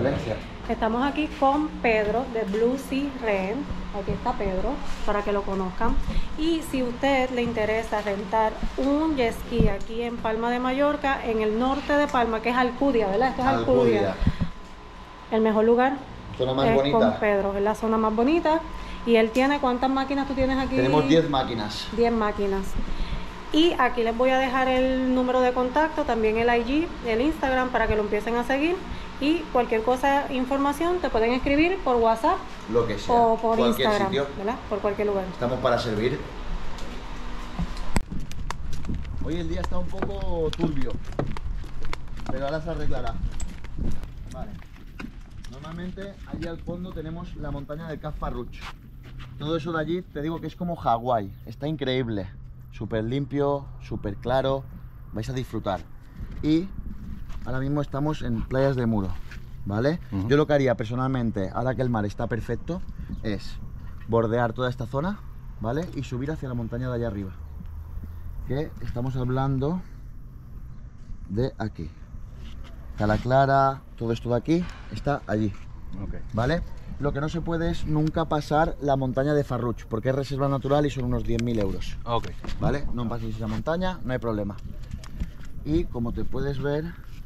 Valencia. Estamos aquí con Pedro de Blue Sea Rent. Aquí está Pedro, para que lo conozcan. Y si a usted le interesa rentar un jet ski aquí en Palma de Mallorca, en el norte de Palma, que es Alcudia, ¿verdad? Esto es Alcudia. El mejor lugar Zona más es bonita. con Pedro, es la zona más bonita. Y él tiene, ¿cuántas máquinas tú tienes aquí? Tenemos 10 máquinas. 10 máquinas. Y aquí les voy a dejar el número de contacto, también el IG, el Instagram, para que lo empiecen a seguir. Y cualquier cosa, información, te pueden escribir por WhatsApp, lo que sea, o por cualquier Instagram, sitio. ¿verdad? Por cualquier lugar. Estamos para servir. Hoy el día está un poco turbio, pero ahora se arreglará. Vale. Normalmente allí al fondo tenemos la montaña del Cap Farruch. Todo eso de allí te digo que es como Hawái. Está increíble, súper limpio, súper claro. Vais a disfrutar. Y ahora mismo estamos en Playas de Muro, ¿vale? Yo lo que haría personalmente, ahora que el mar está perfecto, es bordear toda esta zona, ¿vale? Y subir hacia la montaña de allá arriba. Que estamos hablando de aquí. Cala Clara, todo esto de aquí está allí, ¿vale? Lo que no se puede es nunca pasar la montaña de Farruch, porque es reserva natural y son unos 10.000 euros. ¿Vale? No paséis esa montaña, no hay problema. Y como te puedes ver,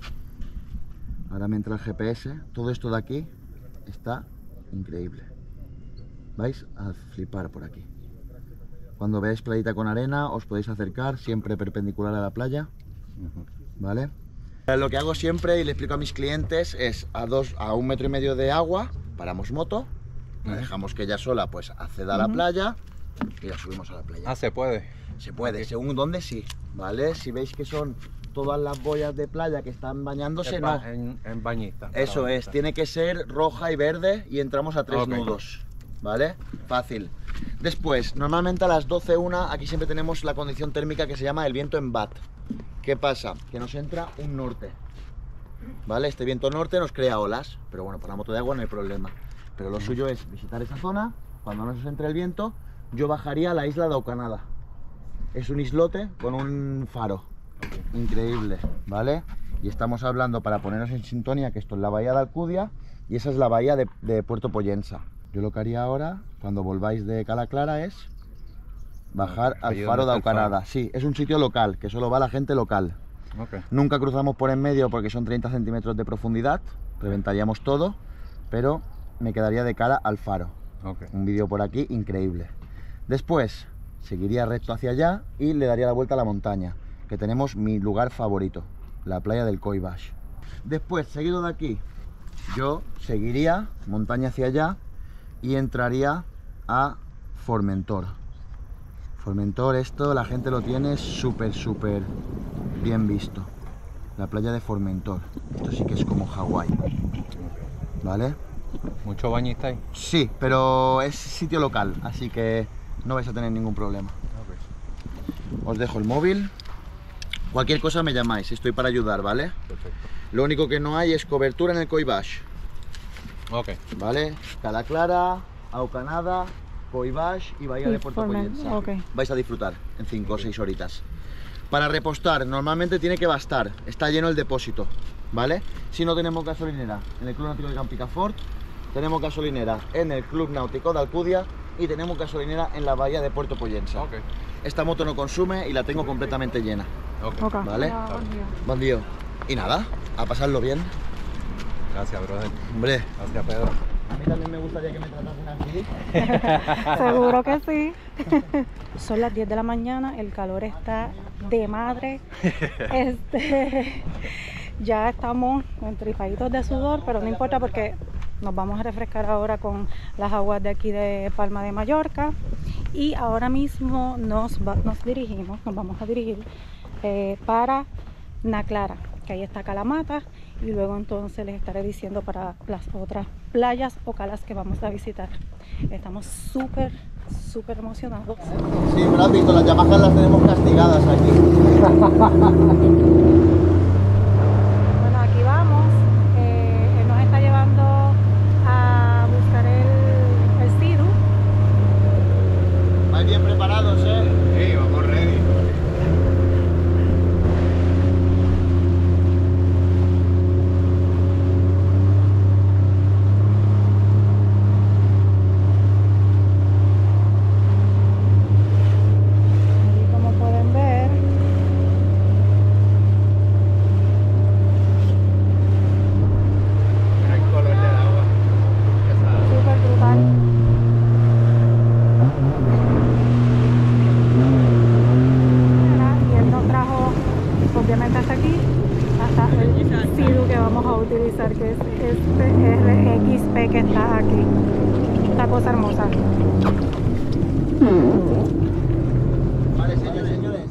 ahora me entra el GPS, todo esto de aquí está increíble. Vais a flipar por aquí. Cuando veáis playita con arena, os podéis acercar, siempre perpendicular a la playa, ¿vale? Lo que hago siempre y le explico a mis clientes es a 1,5 metros de agua, paramos moto, la dejamos que ella sola pues acceda a la playa y la subimos a la playa. Ah, ¿se puede? Se puede, según dónde sí, ¿vale? Si veis que son todas las boyas de playa que están bañándose, no. En bañista. Eso es, tiene que ser roja y verde y entramos a 3 nudos, ¿vale? Fácil. Después, normalmente a las 12:01 aquí siempre tenemos la condición térmica que se llama el viento en bat. ¿Qué pasa? Que nos entra un norte, ¿vale? Este viento norte nos crea olas, pero bueno, para la moto de agua no hay problema. Pero lo suyo es visitar esa zona, cuando nos entre el viento, yo bajaría a la isla de Aucanada. Es un islote con un faro, increíble, ¿vale? Y estamos hablando, para ponernos en sintonía, que esto es la bahía de Alcudia y esa es la bahía de Puerto Pollensa. Yo lo que haría ahora, cuando volváis de Cala Clara, es bajar al faro de Aucanada. Sí, es un sitio local, que solo va la gente local. Nunca cruzamos por en medio porque son 30 centímetros de profundidad, reventaríamos todo, pero me quedaría de cara al faro. Un vídeo por aquí increíble. Después seguiría recto hacia allá y le daría la vuelta a la montaña, que tenemos mi lugar favorito, la playa del Coll Baix. Después, seguido de aquí, yo seguiría montaña hacia allá y entraría a Formentor. Formentor, esto la gente lo tiene súper bien visto. La playa de Formentor. Esto sí que es como Hawái, ¿vale? ¿Mucho bañista ahí? Sí, pero es sitio local, así que no vais a tener ningún problema. Os dejo el móvil. Cualquier cosa me llamáis, estoy para ayudar, ¿vale? Perfecto. Lo único que no hay es cobertura en el Coll Baix. ¿Vale? Cala Clara, Aucanada, Coll Baix y Bahía de Puerto Pollensa. Vais a disfrutar en 5 o 6 horitas. Para repostar, normalmente tiene que bastar, está lleno el depósito, ¿vale? Si no tenemos gasolinera en el Club Náutico de Campicafort, tenemos gasolinera en el Club Náutico de Alcudia y tenemos gasolinera en la Bahía de Puerto Pollensa. Esta moto no consume y la tengo completamente llena, ¿vale? Buen día. Y nada, a pasarlo bien. Gracias, brother. Hombre. Gracias, Pedro. A mí también me gustaría que me tratasen así. Seguro que sí. Son las 10 de la mañana, el calor está de madre. Ya estamos entripaditos de sudor, pero no importa porque nos vamos a refrescar ahora con las aguas de aquí de Palma de Mallorca. Y ahora mismo nos vamos a dirigir para Naclara, que ahí está Calamata, y luego entonces les estaré diciendo para las otras playas o calas que vamos a visitar. Estamos súper emocionados. Sí, pero has visto, las Yamahas las tenemos castigadas aquí. Bueno, aquí vamos. Él nos está llevando a buscar el Sidu. Vais bien preparados, ¿eh? Sí, vamos ready. este RXP que está aquí. Esta cosa hermosa. Vale, señores.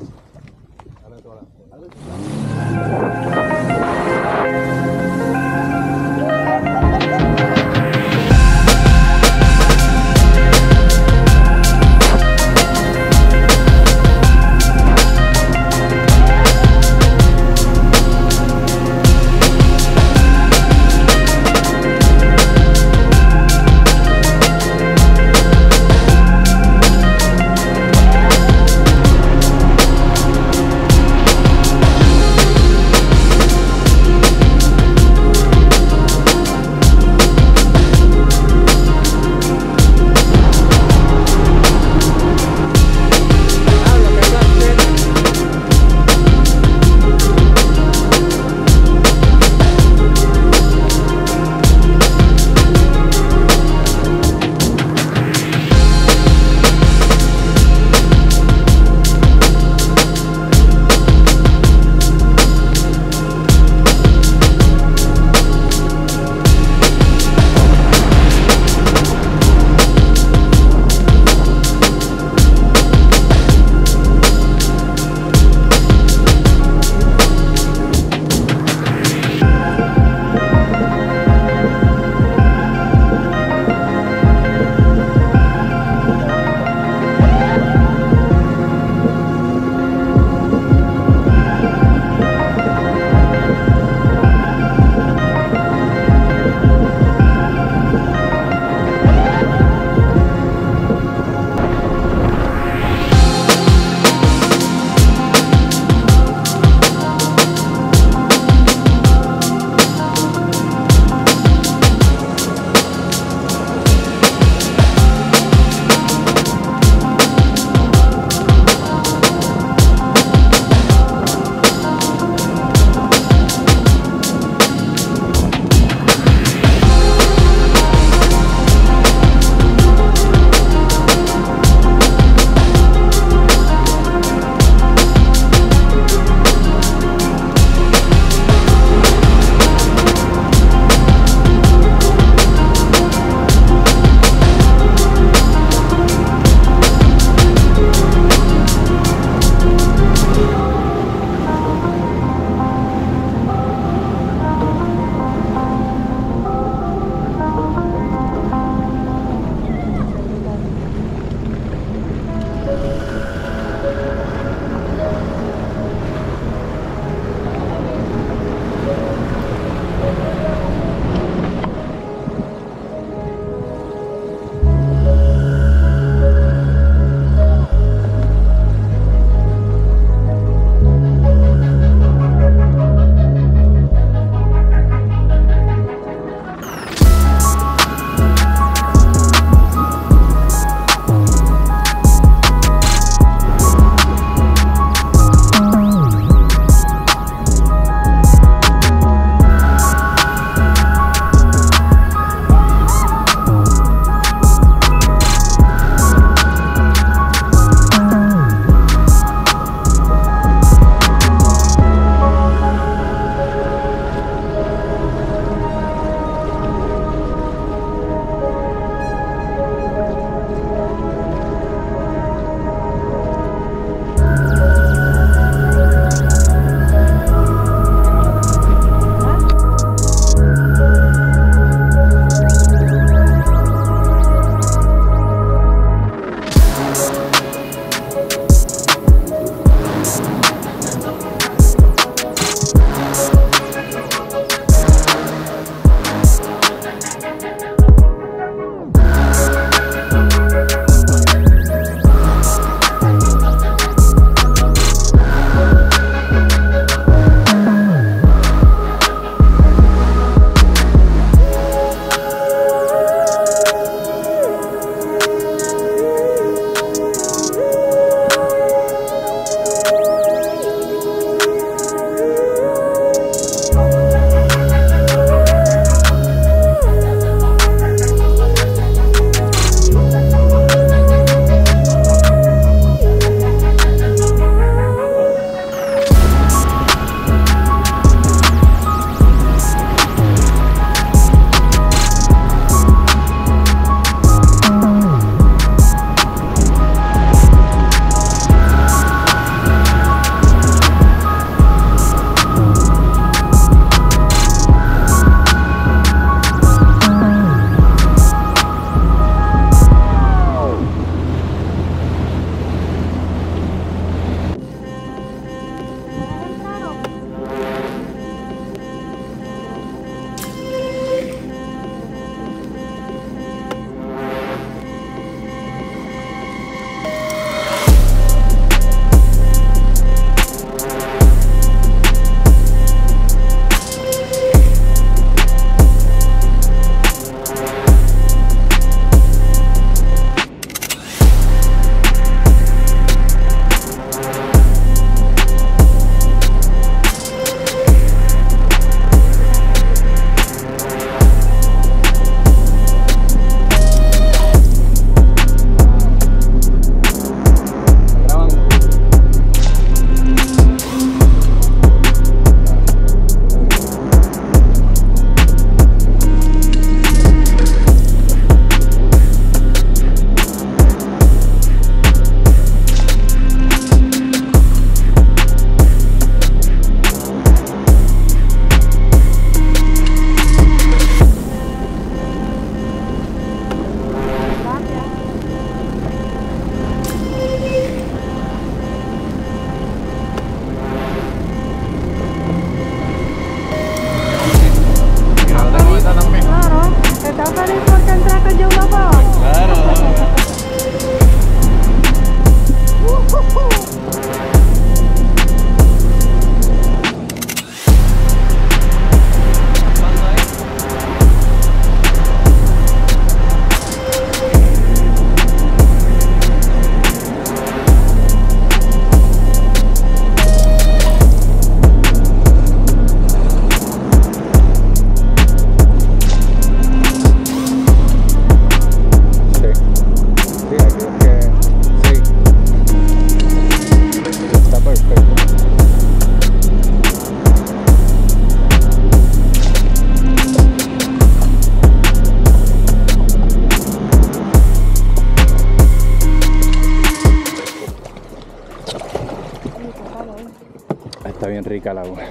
bien rica el agua.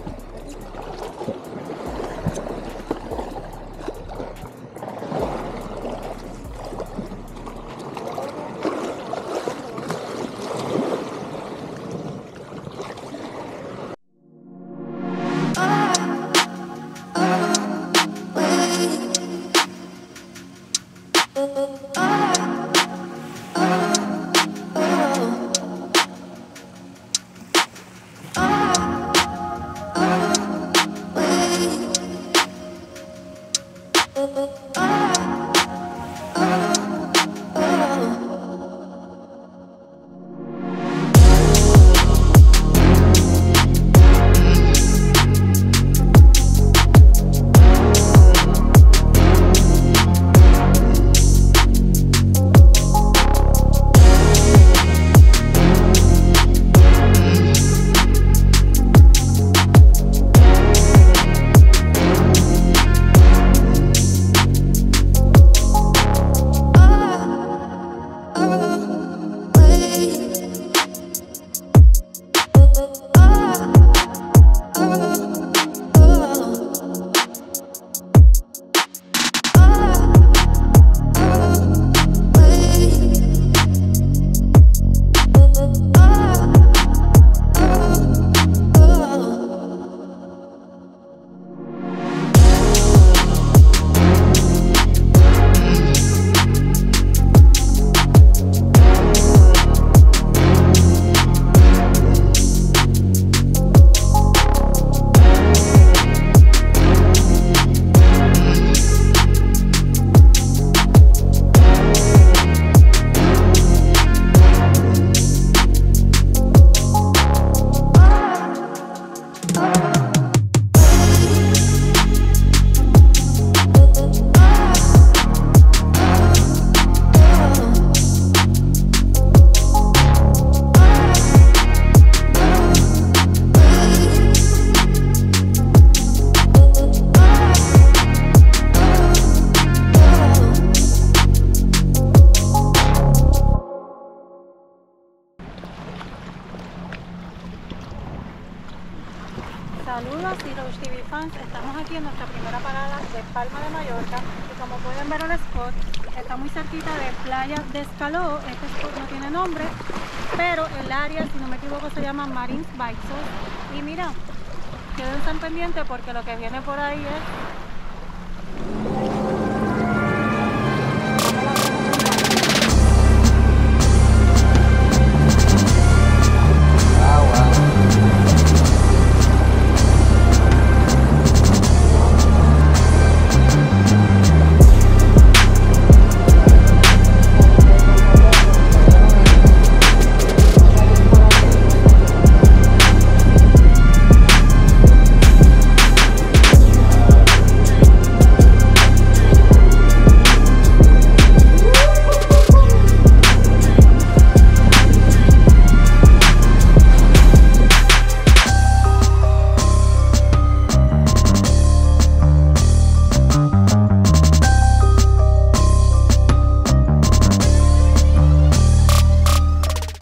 Saludos Zero TV fans, estamos aquí en nuestra primera parada de Palma de Mallorca y como pueden ver el spot está muy cerquita de Playa de Escaló. Este spot no tiene nombre, pero el área, si no me equivoco, se llama Marins Baixos. Y mira, quédense pendientes porque lo que viene por ahí es